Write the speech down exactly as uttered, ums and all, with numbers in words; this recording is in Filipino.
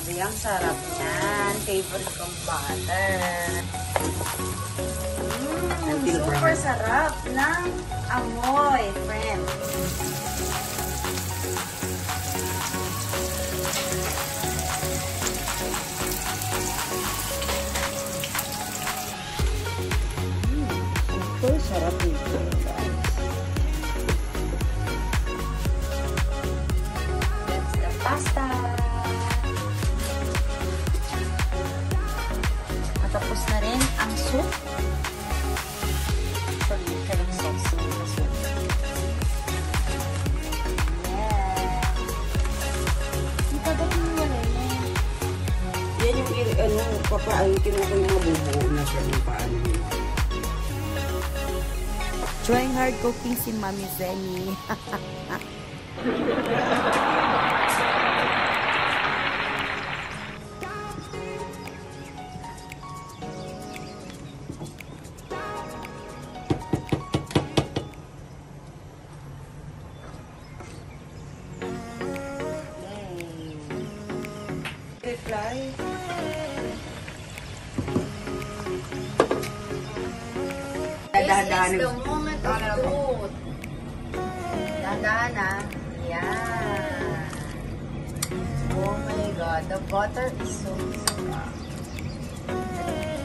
Grabe, ang sarap niyan. Favorite kong butter. Mm, super sarap ng amoy, friend. Super sarap nito, guys. That's the pasta. Matapos na rin ang soup. Actually, kaling sauce na soup. Yeah. Ang tagal mo wala yun. Yan yung, ano, papaano, kinuha yung mabubuo na siya ng paano yun. Trying hard cooking si Mami Zenny. Reply. This is the moment of truth. Dahan-dahan na. Yan. Oh my God. The butter is so sarap.